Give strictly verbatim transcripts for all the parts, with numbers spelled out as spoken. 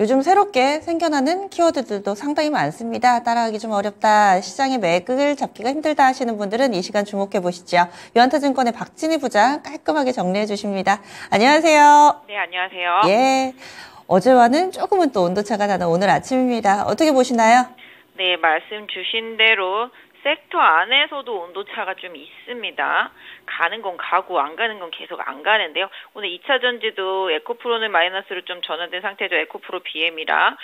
요즘 새롭게 생겨나는 키워드들도 상당히 많습니다. 따라가기 좀 어렵다, 시장의 맥을 잡기가 힘들다 하시는 분들은 이 시간 주목해 보시죠. 유한타증권의 박진희 부장 깔끔하게 정리해 주십니다. 안녕하세요. 네, 안녕하세요. 예, 어제와는 조금은 또 온도차가 나는 오늘 아침입니다. 어떻게 보시나요? 네, 말씀 주신 대로 섹터 안에서도 온도차가 좀 있습니다. 가는 건 가고 안 가는 건 계속 안 가는데요. 오늘 이 차 전지도 에코프로는 마이너스로 좀 전환된 상태죠. 에코프로 비엠이라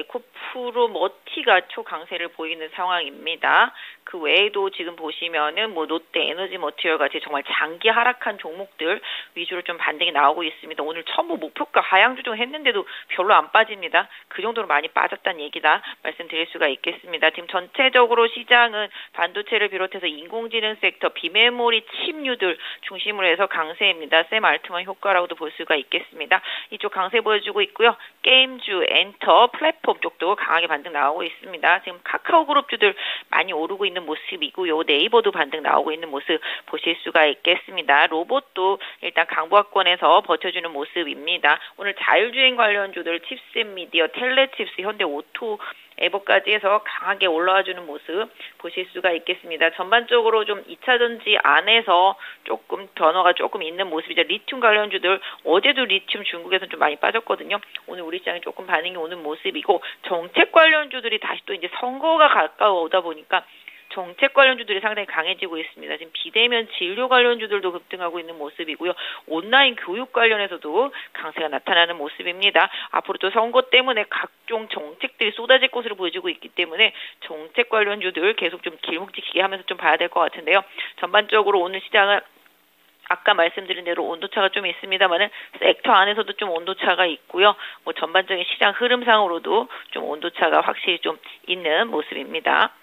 에코프로 머티가 초강세를 보이는 상황입니다. 그 외에도 지금 보시면은 뭐 롯데 에너지 머티리얼 같이 정말 장기 하락한 종목들 위주로 좀 반등이 나오고 있습니다. 오늘 첨부 목표가 하향 조정했는데도 별로 안 빠집니다. 그 정도로 많이 빠졌다는 얘기다 말씀드릴 수가 있겠습니다. 지금 전체적으로 시장은 반도체를 비롯해서 인공지능 섹터, 비메모리 칩류들 중심으로 해서 강세입니다. 샘 알트만 효과라고도 볼 수가 있겠습니다. 이쪽 강세 보여주고 있고요. 게임주, 엔터, 플랫폼 쪽도 강하게 반등 나오고 있습니다. 지금 카카오 그룹주들 많이 오르고 있는 모습이고요. 네이버도 반등 나오고 있는 모습 보실 수가 있겠습니다. 로봇도 일단 강보합권에서 버텨주는 모습입니다. 오늘 자율주행 관련주들 칩셋 미디어, 텔레칩스, 현대오토, 에버까지 해서 강하게 올라와주는 모습 보실 수가 있겠습니다. 전반적으로 좀 이 차 전지 안에서 조금 변화가 조금 있는 모습이죠. 리튬 관련주들 어제도 리튬 중국에서는 좀 많이 빠졌거든요. 오늘 우리 시장에 조금 반응이 오는 모습이고 정책 관련주들이 다시 또 이제 선거가 가까워오다 보니까 정책 관련주들이 상당히 강해지고 있습니다. 지금 비대면 진료 관련주들도 급등하고 있는 모습이고요. 온라인 교육 관련해서도 강세가 나타나는 모습입니다. 앞으로 또 선거 때문에 각종 정책들이 쏟아질 것으로 보여지고 있기 때문에 정책 관련주들 계속 좀 길목지키게 하면서 좀 봐야 될 것 같은데요. 전반적으로 오늘 시장은 아까 말씀드린 대로 온도차가 좀 있습니다만은 섹터 안에서도 좀 온도차가 있고요. 뭐 전반적인 시장 흐름상으로도 좀 온도차가 확실히 좀 있는 모습입니다.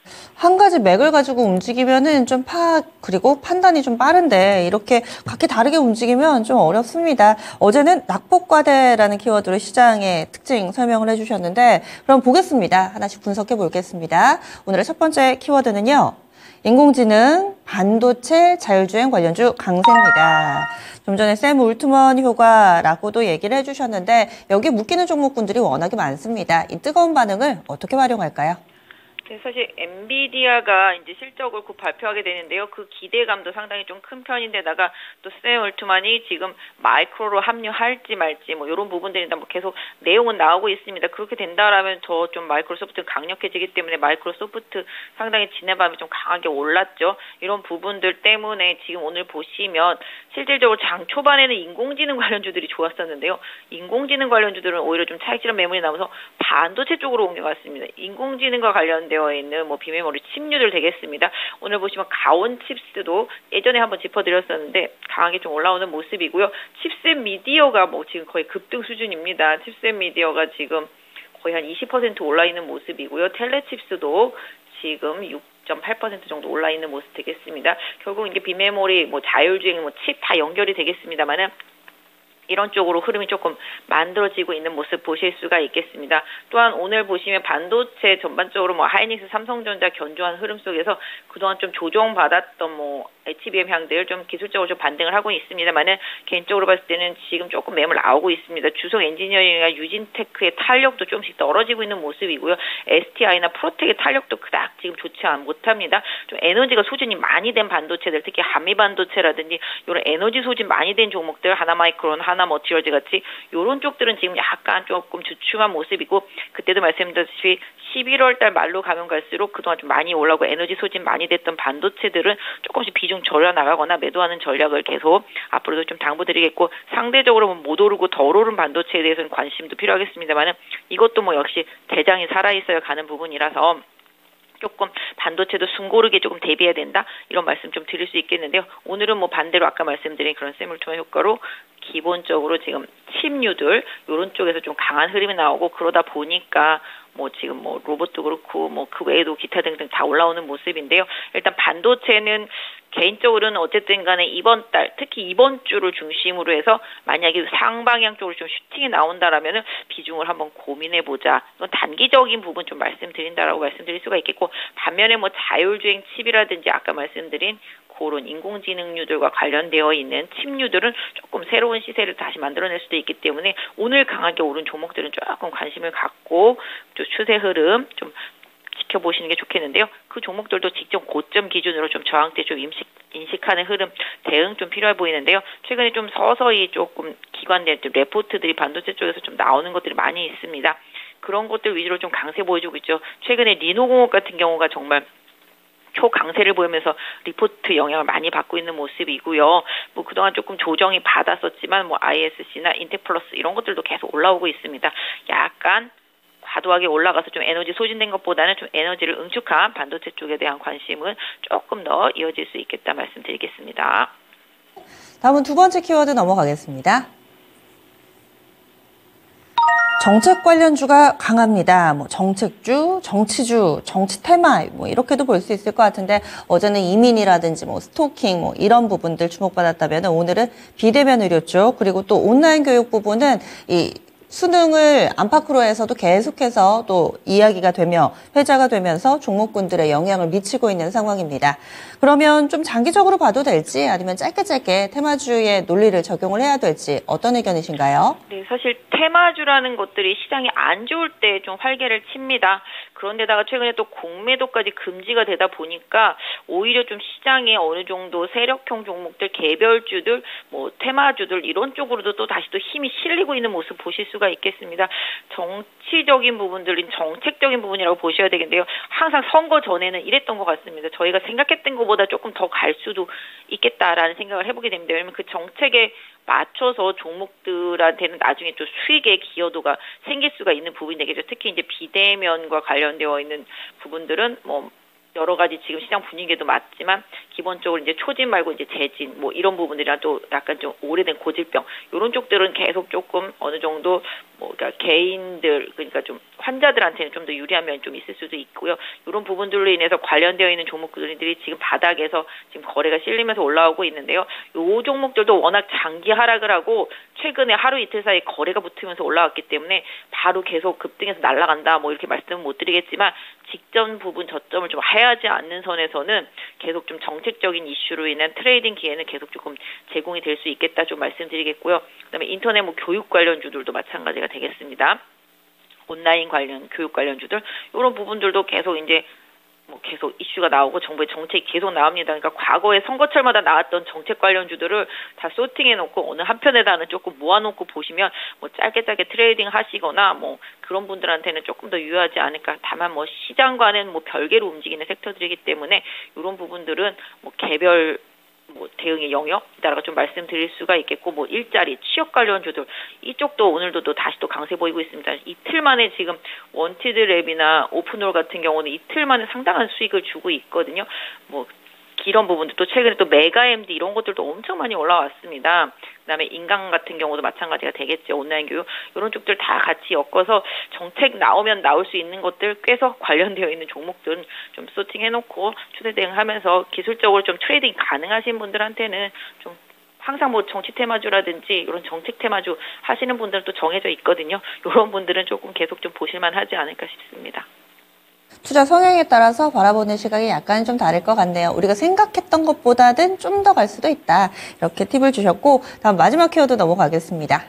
한 가지 맥을 가지고 움직이면은 좀 파악 그리고 판단이 좀 빠른데 이렇게 각기 다르게 움직이면 좀 어렵습니다. 어제는 낙폭과대라는 키워드로 시장의 특징 설명을 해주셨는데 그럼 보겠습니다. 하나씩 분석해 보겠습니다. 오늘의 첫 번째 키워드는요. 인공지능, 반도체, 자율주행 관련주 강세입니다. 좀 전에 샘 올트먼 효과라고도 얘기를 해주셨는데 여기 묶이는 종목군들이 워낙에 많습니다. 이 뜨거운 반응을 어떻게 활용할까요? 네, 사실 엔비디아가 이제 실적을 곧 발표하게 되는데요. 그 기대감도 상당히 좀 큰 편인데다가 또 샘 올트만이 지금 마이크로로 합류할지 말지 뭐 이런 부분들이 뭐 계속 내용은 나오고 있습니다. 그렇게 된다라면 더 좀 마이크로소프트는 강력해지기 때문에 마이크로소프트 상당히 지난 밤에 좀 강하게 올랐죠. 이런 부분들 때문에 지금 오늘 보시면 실질적으로 장 초반에는 인공지능 관련주들이 좋았었는데요. 인공지능 관련주들은 오히려 좀 차익실현 매물이 나면서 반도체 쪽으로 옮겨갔습니다. 인공지능과 관련되어 있는 뭐 비메모리 칩류들 되겠습니다. 오늘 보시면 가온 칩스도 예전에 한번 짚어드렸었는데 강하게 좀 올라오는 모습이고요. 칩셋 미디어가 뭐 지금 거의 급등 수준입니다. 칩셋 미디어가 지금 거의 한 이십 퍼센트 올라 있는 모습이고요. 텔레칩스도 지금 육 점 팔 퍼센트 정도 올라 있는 모습 되겠습니다. 결국 이게 비메모리, 뭐 자율주행, 뭐 칩 다 연결이 되겠습니다만은 이런 쪽으로 흐름이 조금 만들어지고 있는 모습 보실 수가 있겠습니다. 또한 오늘 보시면 반도체 전반적으로 뭐 하이닉스, 삼성전자 견조한 흐름 속에서 그동안 좀 조정받았던 뭐 에이치비엠 향들 좀 기술적으로 좀 반등을 하고 있습니다만은 개인적으로 봤을 때는 지금 조금 매물 나오고 있습니다. 주성 엔지니어링이나 유진테크의 탄력도 조금씩 떨어지고 있는 모습이고요. 에스티아이나 프로텍의 탄력도 그닥 지금 좋지 못합니다. 좀 에너지가 소진이 많이 된 반도체들, 특히 한미 반도체라든지 이런 에너지 소진 많이 된 종목들, 하나마이크론, 하나 머티리얼즈 같이 이런 쪽들은 지금 약간 조금 주춤한 모습이고 그때도 말씀드렸듯이 십일월 달 말로 가면 갈수록 그동안 좀 많이 올라오고 에너지 소진 많이 됐던 반도체들은 조금씩 비중 절여 나가거나 매도하는 전략을 계속 앞으로도 좀 당부드리겠고 상대적으로 못 오르고 덜 오른 반도체에 대해서는 관심도 필요하겠습니다만은 이것도 뭐 역시 대장이 살아있어야 가는 부분이라서 조금 반도체도 숨고르게 조금 대비해야 된다 이런 말씀 좀 드릴 수 있겠는데요. 오늘은 뭐 반대로 아까 말씀드린 그런 샘 올트먼 효과로 기본적으로 지금 칩류들 이런 쪽에서 좀 강한 흐름이 나오고 그러다 보니까 뭐 지금 뭐 로봇도 그렇고 뭐 그 외에도 기타 등등 다 올라오는 모습인데요. 일단 반도체는 개인적으로는 어쨌든 간에 이번 달 특히 이번 주를 중심으로 해서 만약에 상방향 쪽으로 좀 슈팅이 나온다라면은 비중을 한번 고민해 보자. 이건 단기적인 부분 좀 말씀드린다라고 말씀드릴 수가 있겠고 반면에 뭐 자율주행 칩이라든지 아까 말씀드린 그런 인공지능류들과 관련되어 있는 칩류들은 조금 새로운 시세를 다시 만들어낼 수도 있기 때문에 오늘 강하게 오른 종목들은 조금 관심을 갖고 또 추세 흐름 좀 지켜보시는 게 좋겠는데요. 그 종목들도 직접 고점 기준으로 좀 저항대 좀 인식, 인식하는 흐름 대응 좀 필요해 보이는데요. 최근에 좀 서서히 조금 기관된 레포트들이 반도체 쪽에서 좀 나오는 것들이 많이 있습니다. 그런 것들 위주로 좀 강세 보여주고 있죠. 최근에 리노공업 같은 경우가 정말 초강세를 보이면서 리포트 영향을 많이 받고 있는 모습이고요. 뭐 그동안 조금 조정이 받았었지만 뭐 아이에스씨나 인텍플러스 이런 것들도 계속 올라오고 있습니다. 약간 과도하게 올라가서 좀 에너지 소진된 것보다는 좀 에너지를 응축한 반도체 쪽에 대한 관심은 조금 더 이어질 수 있겠다 말씀드리겠습니다. 다음은 두 번째 키워드 넘어가겠습니다. 정책 관련주가 강합니다. 뭐 정책주, 정치주, 정치 테마 뭐 이렇게도 볼 수 있을 것 같은데 어제는 이민이라든지 뭐 스토킹 뭐 이런 부분들 주목받았다면 오늘은 비대면 의료 쪽 그리고 또 온라인 교육 부분은 이 수능을 안팎으로에서도 계속해서 또 이야기가 되며 회자가 되면서 종목군들의 영향을 미치고 있는 상황입니다. 그러면 좀 장기적으로 봐도 될지 아니면 짧게 짧게 테마주의 논리를 적용을 해야 될지 어떤 의견이신가요? 네, 사실 테마주라는 것들이 시장이 안 좋을 때 좀 활개를 칩니다. 그런데다가 최근에 또 공매도까지 금지가 되다 보니까 오히려 좀 시장에 어느 정도 세력형 종목들, 개별주들, 뭐 테마주들 이런 쪽으로도 또 다시 또 힘이 실리고 있는 모습 보실 수가 있겠습니다. 정치적인 부분들인 정책적인 부분이라고 보셔야 되겠는데요. 항상 선거 전에는 이랬던 것 같습니다. 저희가 생각했던 것보다 조금 더 갈 수도 있겠다라는 생각을 해보게 됩니다. 왜냐하면 그 정책에 맞춰서 종목들한테는 나중에 또 수익의 기여도가 생길 수가 있는 부분이 되겠죠. 특히 이제 비대면과 관련되어 있는 부분들은 뭐 여러 가지 지금 시장 분위기도 맞지만 기본적으로 이제 초진 말고 이제 재진 뭐 이런 부분들이랑 또 약간 좀 오래된 고질병 이런 쪽들은 계속 조금 어느 정도 뭐 그러니까 개인들 그러니까 좀 환자들한테는 좀 더 유리한 면이 좀 있을 수도 있고요. 이런 부분들로 인해서 관련되어 있는 종목들이 지금 바닥에서 지금 거래가 실리면서 올라오고 있는데요. 요 종목들도 워낙 장기 하락을 하고 최근에 하루 이틀 사이 거래가 붙으면서 올라왔기 때문에 바로 계속 급등해서 날아간다 뭐 이렇게 말씀은 못 드리겠지만 직전 부분 저점을 좀 하야지 않는 선에서는 계속 좀 정책적인 이슈로 인한 트레이딩 기회는 계속 조금 제공이 될 수 있겠다 좀 말씀드리겠고요. 그다음에 인터넷 뭐 교육 관련주들도 마찬가지가 되겠습니다. 온라인 관련 교육 관련주들 이런 부분들도 계속 이제 뭐 계속 이슈가 나오고 정부의 정책이 계속 나옵니다. 그러니까 과거에 선거철마다 나왔던 정책 관련주들을 다 소팅해놓고 어느 한편에다는 조금 모아놓고 보시면 뭐 짧게 짧게 트레이딩 하시거나 뭐 그런 분들한테는 조금 더 유효하지 않을까. 다만 뭐 시장과는 뭐 별개로 움직이는 섹터들이기 때문에 이런 부분들은 뭐 개별 뭐 대응의 영역이다라고 좀 말씀드릴 수가 있겠고 뭐 일자리, 취업 관련주들 이쪽도 오늘도 또 다시 또 강세 보이고 있습니다. 이틀 만에 지금 원티드 랩이나 오픈홀 같은 경우는 이틀 만에 상당한 수익을 주고 있거든요. 뭐 이런 부분도 또 최근에 또 메가엠디 이런 것들도 엄청 많이 올라왔습니다. 그다음에 인강 같은 경우도 마찬가지가 되겠죠. 온라인 교육 이런 쪽들 다 같이 엮어서 정책 나오면 나올 수 있는 것들 꽤 관련되어 있는 종목들은 좀 소팅해놓고 추세 대응하면서 기술적으로 좀 트레이딩 가능하신 분들한테는 좀 항상 뭐 정치 테마주라든지 이런 정책 테마주 하시는 분들은 또 정해져 있거든요. 이런 분들은 조금 계속 좀 보실만 하지 않을까 싶습니다. 투자 성향에 따라서 바라보는 시각이 약간 좀 다를 것 같네요. 우리가 생각했던 것보다는 좀 더 갈 수도 있다. 이렇게 팁을 주셨고 다음 마지막 키워드 넘어가겠습니다.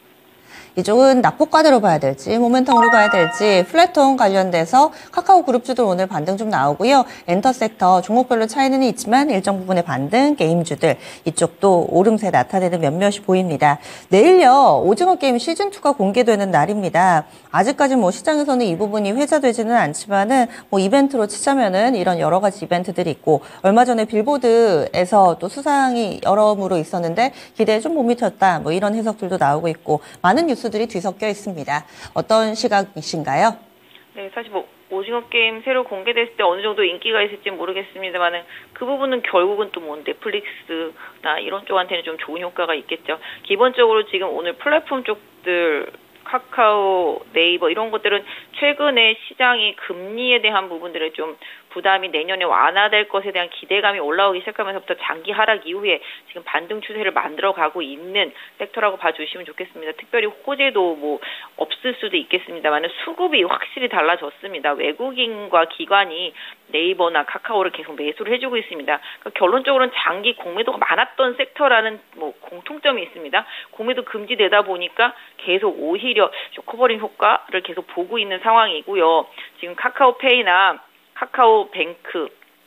이쪽은 낙폭과대로 봐야 될지 모멘텀으로 봐야 될지 플랫톤 관련돼서 카카오 그룹주들 오늘 반등 좀 나오고요. 엔터섹터 종목별로 차이는 있지만 일정 부분의 반등 게임주들 이쪽도 오름세 나타내는 몇몇이 보입니다. 내일요 오징어 게임 시즌이가 공개되는 날입니다. 아직까지 뭐 시장에서는 이 부분이 회자되지는 않지만은 뭐 이벤트로 치자면은 이런 여러 가지 이벤트들이 있고 얼마 전에 빌보드에서 또 수상이 여러모로 있었는데 기대에 좀 못 미쳤다 뭐 이런 해석들도 나오고 있고 많은 뉴스들이 뒤섞여 있습니다. 어떤 시각이신가요? 네, 사실 뭐 오징어 게임 새로 공개됐을 때 어느 정도 인기가 있을지 모르겠습니다만은 그 부분은 결국은 또 뭐 넷플릭스나 이런 쪽한테는 좀 좋은 효과가 있겠죠. 기본적으로 지금 오늘 플랫폼 쪽들 카카오, 네이버 이런 것들은 최근에 시장이 금리에 대한 부분들에 좀 부담이 내년에 완화될 것에 대한 기대감이 올라오기 시작하면서부터 장기 하락 이후에 지금 반등 추세를 만들어가고 있는 섹터라고 봐주시면 좋겠습니다. 특별히 호재도 뭐 없을 수도 있겠습니다만 수급이 확실히 달라졌습니다. 외국인과 기관이 네이버나 카카오를 계속 매수를 해주고 있습니다. 그러니까 결론적으로는 장기 공매도가 많았던 섹터라는 뭐 공통점이 있습니다. 공매도 금지되다 보니까 계속 오히려 쇼커버링 효과를 계속 보고 있는 상황이고요. 지금 카카오페이나 카카오뱅크,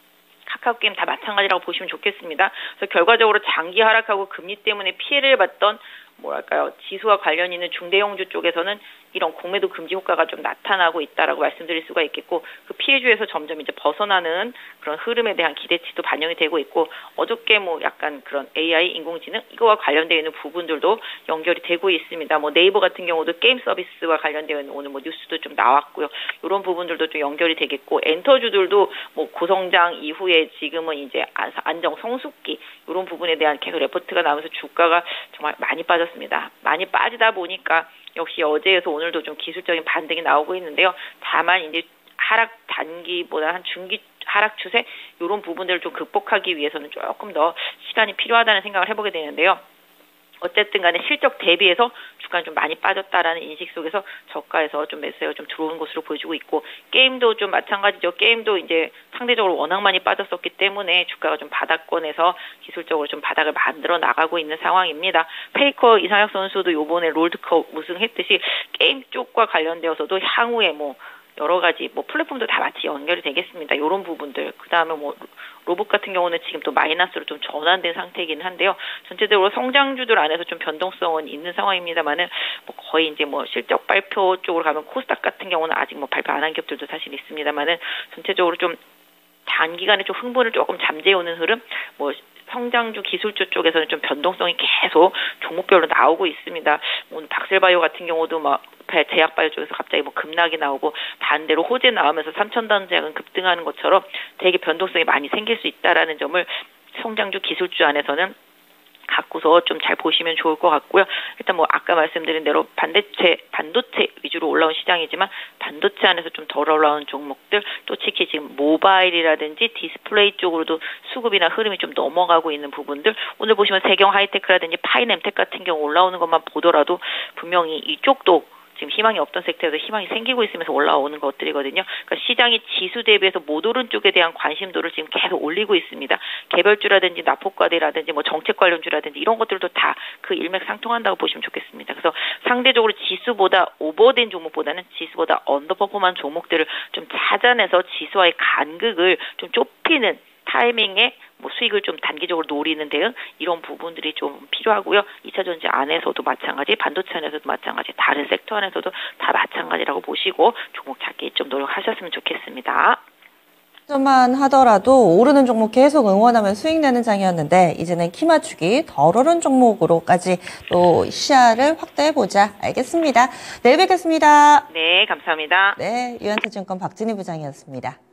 카카오게임 다 마찬가지라고 보시면 좋겠습니다. 그래서 결과적으로 장기 하락하고 금리 때문에 피해를 봤던 뭐랄까요, 지수와 관련 있는 중대형주 쪽에서는 이런 공매도 금지 효과가 좀 나타나고 있다라고 말씀드릴 수가 있겠고, 그 피해주에서 점점 이제 벗어나는 그런 흐름에 대한 기대치도 반영이 되고 있고, 어저께 뭐 약간 그런 에이아이, 인공지능 이거와 관련되어 있는 부분들도 연결이 되고 있습니다. 뭐 네이버 같은 경우도 게임 서비스와 관련되어 있는 오늘 뭐 뉴스도 좀 나왔고요. 이런 부분들도 좀 연결이 되겠고, 엔터주들도 뭐 고성장 이후에 지금은 이제 안정 성숙기 이런 부분에 대한 계속 레포트가 나오면서 주가가 정말 많이 빠졌습니다. 많이 빠지다 보니까 역시 어제에서 오늘도 좀 기술적인 반등이 나오고 있는데요. 다만 이제 하락 단기보다 한 중기 하락 추세 이런 부분들을 좀 극복하기 위해서는 조금 더 시간이 필요하다는 생각을 해보게 되는데요. 어쨌든 간에 실적 대비해서 주가는 좀 많이 빠졌다라는 인식 속에서 저가에서 좀 매수세가 좀 들어오는 것으로 보여지고 있고, 게임도 좀 마찬가지죠. 게임도 이제 상대적으로 워낙 많이 빠졌었기 때문에 주가가 좀 바닥권에서 기술적으로 좀 바닥을 만들어 나가고 있는 상황입니다. 페이커 이상혁 선수도 요번에 롤드컵 우승했듯이 게임 쪽과 관련되어서도 향후에 뭐 여러 가지 뭐 플랫폼도 다 같이 연결이 되겠습니다. 이런 부분들. 그 다음에 뭐 로봇 같은 경우는 지금 또 마이너스로 좀 전환된 상태이긴 한데요. 전체적으로 성장주들 안에서 좀 변동성은 있는 상황입니다만은 뭐 거의 이제 뭐 실적 발표 쪽으로 가면 코스닥 같은 경우는 아직 뭐 발표 안 한 기업들도 사실 있습니다만은 전체적으로 좀 단기간에 좀 흥분을 조금 잠재우는 흐름, 뭐 성장주 기술주 쪽에서는 좀 변동성이 계속 종목별로 나오고 있습니다. 오늘 박셀바이오 같은 경우도 막 제약바이오 쪽에서 갑자기 뭐 급락이 나오고, 반대로 호재 나오면서 삼천단 제약은 급등하는 것처럼 되게 변동성이 많이 생길 수 있다라는 점을 성장주 기술주 안에서는 갖고서 좀 잘 보시면 좋을 것 같고요. 일단 뭐 아까 말씀드린 대로 반도체 반도체 위주로 올라온 시장이지만 반도체 안에서 좀 덜 올라온 종목들, 또 특히 지금 모바일이라든지 디스플레이 쪽으로도 수급이나 흐름이 좀 넘어가고 있는 부분들, 오늘 보시면 세경 하이테크라든지 파이nem텍 같은 경우 올라오는 것만 보더라도 분명히 이쪽도 지금 희망이 없던 섹터에서 희망이 생기고 있으면서 올라오는 것들이거든요. 그러니까 시장이 지수 대비해서 못 오른 쪽에 대한 관심도를 지금 계속 올리고 있습니다. 개별주라든지 납폭과대라든지 뭐 정책 관련주라든지 이런 것들도 다 그 일맥상통한다고 보시면 좋겠습니다. 그래서 상대적으로 지수보다 오버된 종목보다는 지수보다 언더퍼폼한 종목들을 좀 찾아내서 지수와의 간극을 좀 좁히는 타이밍에 뭐 수익을 좀 단기적으로 노리는 대응, 이런 부분들이 좀 필요하고요. 이차전지 안에서도 마찬가지, 반도체 안에서도 마찬가지, 다른 섹터 안에서도 다 마찬가지라고 보시고 종목 찾기 좀 노력하셨으면 좋겠습니다. 만 하더라도 오르는 종목 계속 응원하면 수익 내는 장이었는데, 이제는 키 맞추기 덜 오른 종목으로까지 또 시야를 확대해보자. 알겠습니다. 내일 뵙겠습니다. 네, 감사합니다. 네, 유한타증권 박진희 부장이었습니다.